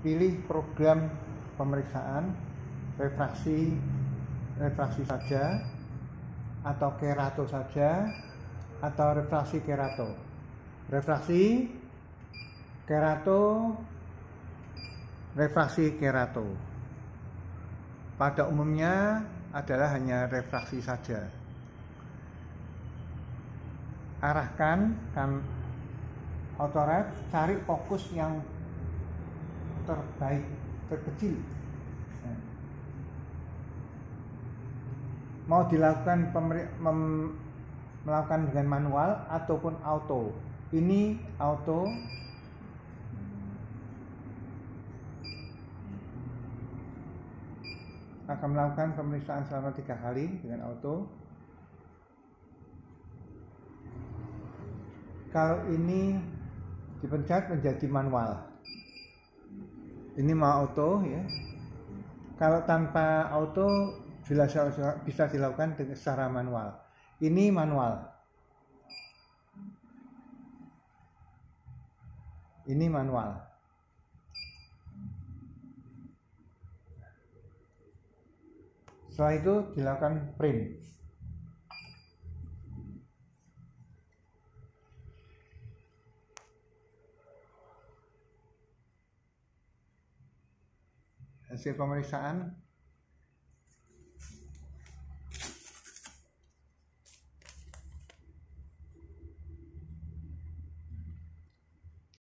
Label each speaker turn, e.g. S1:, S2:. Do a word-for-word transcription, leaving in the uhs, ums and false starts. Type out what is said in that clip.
S1: pilih program pemeriksaan refraksi refraksi saja, atau kerato saja, atau refraksi kerato. Refraksi kerato, refraksi kerato. Pada umumnya adalah hanya refraksi saja. Arahkan kan autoref, cari fokus yang terbaik, terkecil. Mau dilakukan pemeri- mem- melakukan dengan manual ataupun auto. Ini auto. Akan melakukan pemeriksaan selama tiga kali dengan auto. Kalau ini dipencet menjadi manual. Ini mau auto ya. Kalau tanpa auto bisa dilakukan secara manual. Ini manual. Ini manual. Setelah itu dilakukan print. Hasil pemeriksaan